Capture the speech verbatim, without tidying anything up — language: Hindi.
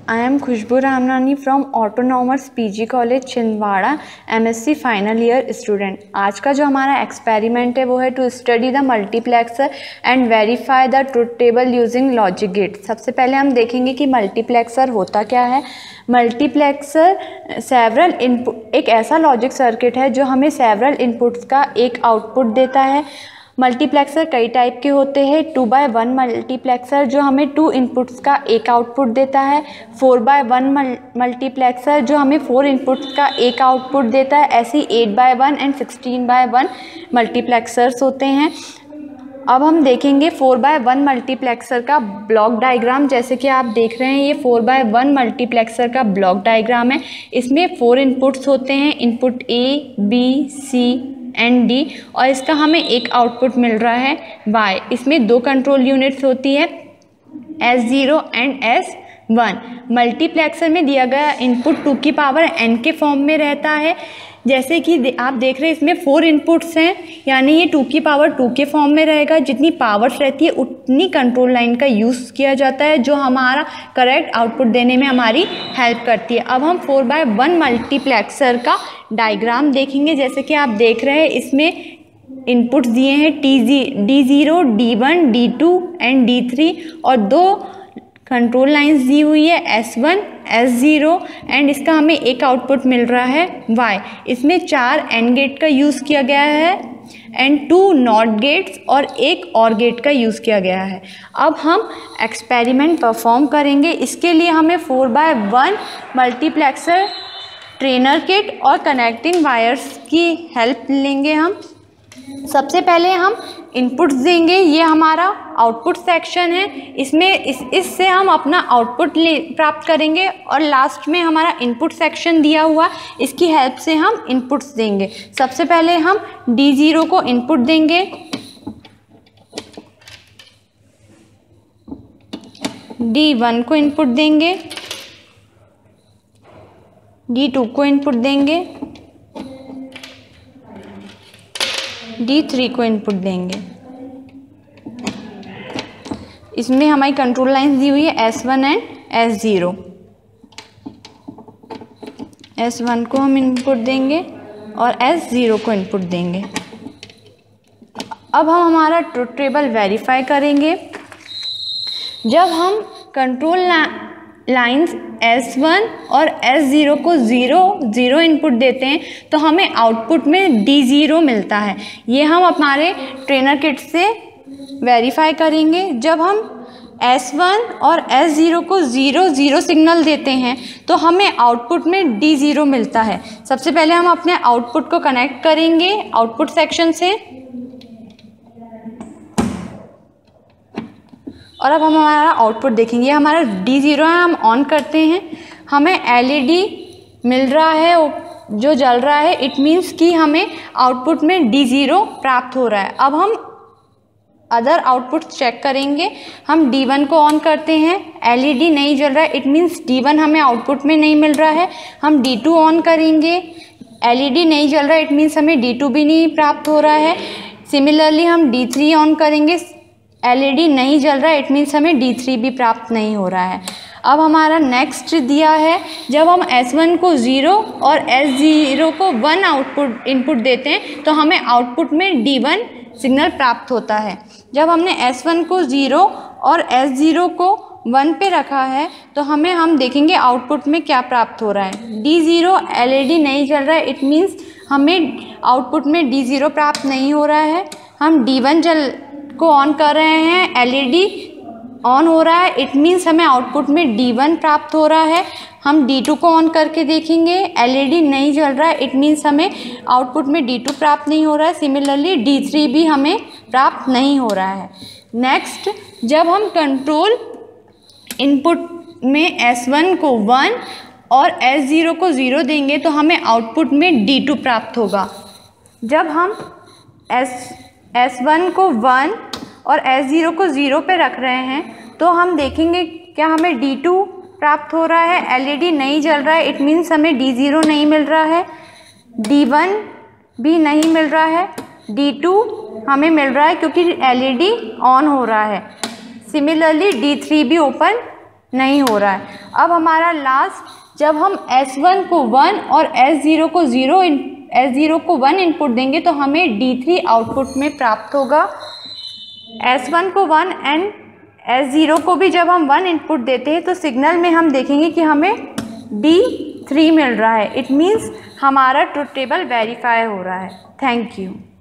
I am Khushbu Ramnani from Autonomous P G College Chhindwara M S C final year student. आज का जो हमारा एक्सपेरिमेंट है वो है to study the multiplexer and verify the truth table using logic gate. सबसे पहले हम देखेंगे कि मल्टीप्लेक्सर होता क्या है। मल्टीप्लेक्सर सेवरल इनपुट एक ऐसा लॉजिक सर्किट है जो हमें सेवरल इनपुट्स का एक आउटपुट देता है। मल्टीप्लेक्सर कई टाइप के होते हैं। टू बाय वन मल्टीप्लेक्सर जो हमें टू इनपुट्स का एक आउटपुट देता है। फोर बाय वन मल्टीप्लेक्सर जो हमें फोर इनपुट्स का एक आउटपुट देता है। ऐसे eight by one and sixteen by one multiplexers होते हैं। अब हम देखेंगे फोर बाय वन मल्टीप्लेक्सर का ब्लॉक डायग्राम। जैसे कि आप देख रहे हैं ये फोर बाय वन मल्टीप्लेक्सर का ब्लॉक डायग्राम है। इसमें फोर इनपुट्स होते हैं, input A B C and D, और इसका हमें एक आउटपुट मिल रहा है वाई। इसमें दो कंट्रोल यूनिट्स होती है, S zero and S one. Multiplexer में दिया गया इनपुट टू की पावर एन के फॉर्म में रहता है। जैसे कि आप देख रहे हैं इसमें फोर इनपुट्स हैं, यानी ये टू की पावर टू के फॉर्म में रहेगा। जितनी पावर्स रहती है उतनी कंट्रोल लाइन का यूज़ किया जाता है, जो हमारा करेक्ट आउटपुट देने में हमारी हेल्प करती है। अब हम फोर बाय वन मल्टीप्लेक्सर का डायग्राम देखेंगे। जैसे कि आप देख रहे हैं इसमें इनपुट्स दिए हैं T G D zero D one D two and D three, और दो कंट्रोल लाइंस दी हुई है S one S zero, and इसका हमें एक आउटपुट मिल रहा है वाई। इसमें चार एंड गेट का यूज़ किया गया है एंड टू नॉट गेट्स और एक और गेट का यूज़ किया गया है। अब हम एक्सपेरिमेंट परफॉर्म करेंगे। इसके लिए हमें four by one multiplexer trainer kit और कनेक्टिंग वायर्स की हेल्प लेंगे। हम सबसे पहले हम इनपुट्स देंगे। ये हमारा आउटपुट सेक्शन है, इसमें इस इससे हम अपना आउटपुट ले प्राप्त करेंगे, और लास्ट में हमारा इनपुट सेक्शन दिया हुआ, इसकी हेल्प से हम इनपुट्स देंगे। सबसे पहले हम डी ज़ीरो को इनपुट देंगे, डी वन को इनपुट देंगे, डी टू को इनपुट देंगे, डी थ्री को इनपुट देंगे। इसमें हमारी कंट्रोल लाइंस दी हुई है S one and S zero. S one को हम इनपुट देंगे और एस ज़ीरो को इनपुट देंगे। अब हम हमारा ट्रुथ टेबल वेरीफाई करेंगे। जब हम कंट्रोल लाइंस एस वन और एस ज़ीरो को ज़ीरो ज़ीरो इनपुट देते हैं तो हमें आउटपुट में डी ज़ीरो मिलता है। ये हम हमारे ट्रेनर किट से वेरीफाई करेंगे। जब हम एस वन और एस ज़ीरो को ज़ीरो ज़ीरो सिग्नल देते हैं तो हमें आउटपुट में डी ज़ीरो मिलता है। सबसे पहले हम अपने आउटपुट को कनेक्ट करेंगे आउटपुट सेक्शन से, और अब हम हमारा आउटपुट देखेंगे। हमारा डी ज़ीरो है, हम ऑन करते हैं, हमें एल ई डी मिल रहा है जो जल रहा है। इट मीन्स कि हमें आउटपुट में डी ज़ीरो प्राप्त हो रहा है। अब हम अदर आउटपुट चेक करेंगे। हम डी वन को ऑन करते हैं, एल ई डी नहीं जल रहा है, इट मीन्स डी वन हमें आउटपुट में नहीं मिल रहा है। हम डी टू ऑन करेंगे, एल ई डी नहीं जल रहा है, इट मीन्स हमें डी टू भी नहीं प्राप्त हो रहा है। सिमिलरली हम डी थ्री ऑन करेंगे, एल ई डी नहीं जल रहा है, इट मीन्स हमें डी थ्री भी प्राप्त नहीं हो रहा है। अब हमारा नेक्स्ट दिया है, जब हम एस वन को ज़ीरो और एस ज़ीरो को वन आउटपुट इनपुट देते हैं तो हमें आउटपुट में डी वन सिग्नल प्राप्त होता है। जब हमने एस वन को ज़ीरो और एस ज़ीरो को वन पे रखा है तो हमें हम देखेंगे आउटपुट में क्या प्राप्त हो रहा है। D zero L E D नहीं जल रहा है, इट मीन्स हमें आउटपुट में डी ज़ीरो प्राप्त नहीं हो रहा है। हम डी वन जल को ऑन कर रहे हैं, एल ई डी ऑन हो रहा है, इट मीन्स हमें आउटपुट में डी वन प्राप्त हो रहा है। हम डी टू को ऑन करके देखेंगे, एल ई डी नहीं जल रहा है, इट मीन्स हमें आउटपुट में डी टू प्राप्त नहीं हो रहा है। सिमिलरली डी थ्री भी हमें प्राप्त नहीं हो रहा है। नेक्स्ट, जब हम कंट्रोल इनपुट में एस वन को वन और एस ज़ीरो को ज़ीरो देंगे तो हमें आउटपुट में डी टू प्राप्त होगा। जब हम एस एस वन को वन और एस ज़ीरो को ज़ीरो पे रख रहे हैं तो हम देखेंगे क्या हमें डी टू प्राप्त हो रहा है। एल ई डी नहीं जल रहा है, इट मीन्स हमें डी ज़ीरो नहीं मिल रहा है, डी वन भी नहीं मिल रहा है, डी टू हमें मिल रहा है क्योंकि एल ई डी ऑन हो रहा है। सिमिलरली डी थ्री भी ओपन नहीं हो रहा है। अब हमारा लास्ट, जब हम एस वन को वन और एस ज़ीरो को ज़ीरो एस ज़ीरो को वन इनपुट देंगे तो हमें डी थ्री आउटपुट में प्राप्त होगा। एस वन को वन एंड एस ज़ीरो को भी जब हम वन इनपुट देते हैं तो सिग्नल में हम देखेंगे कि हमें डी थ्री मिल रहा है। इट मीन्स हमारा ट्रुथ टेबल वेरीफाई हो रहा है। Thank you.